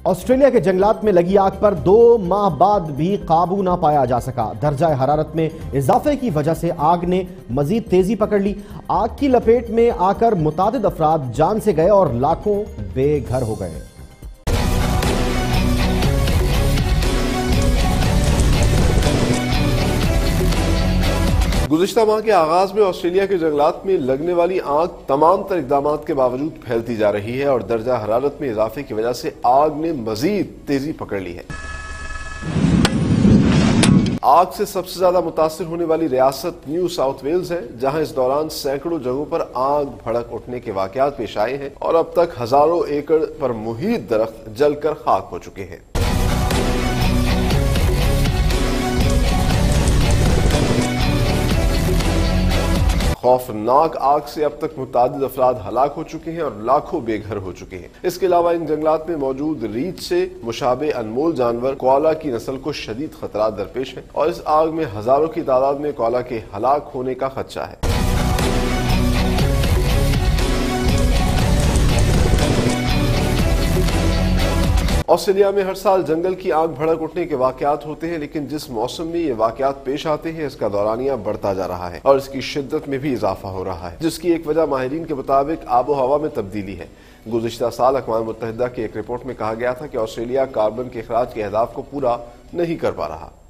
Australia के जंगलात में लगी आग पर 2 माह बाद भी काबू ना पाया जा सका। दर्जा हरारत में इजाफे की वजह से आग ने मजीद तेजी पकड़ ली। आग की लपेट में आकर मुतादिद अफराद जान से गए और लाखों बेघर हो गए। गुज़िश्ता माह के आगाज में ऑस्ट्रेलिया के जंगलात में लगने वाली आग तमाम तर इक़दामात के बावजूद फैलती जा रही है और दर्जा हरारत में इजाफे की वजह से आग ने मजीद तेजी पकड़ ली है। आग से सबसे ज्यादा मुतासिर होने वाली रियासत न्यू साउथ वेल्स है, जहां इस दौरान सैकड़ों जगहों पर आग भड़क उठने के वाकयात पेश आए हैं और अब तक हजारों एकड़ पर मुहीत दरख्त जलकर खाक हो चुके हैं। खौफनाक आग से अब तक मुतादिद अफराद हलाक हो चुके हैं और लाखों बेघर हो चुके हैं। इसके अलावा इन जंगलात में मौजूद रीछ से मुशाबे अनमोल जानवर कोआला की नस्ल को शदीद खतरा दरपेश है और इस आग में हजारों की तादाद में कोआला के हलाक होने का खदशा है। ऑस्ट्रेलिया में हर साल जंगल की आग भड़क उठने के वाकयात होते हैं, लेकिन जिस मौसम में ये वाकयात पेश आते हैं इसका दौरानिया बढ़ता जा रहा है और इसकी शिद्दत में भी इजाफा हो रहा है, जिसकी एक वजह माहिरीन के मुताबिक आबो हवा में तब्दीली है। गुज़िश्ता साल अक़वाम मुत्तहिदा की एक रिपोर्ट में कहा गया था कि ऑस्ट्रेलिया कार्बन के इखराज के अहदाफ को पूरा नहीं कर पा रहा।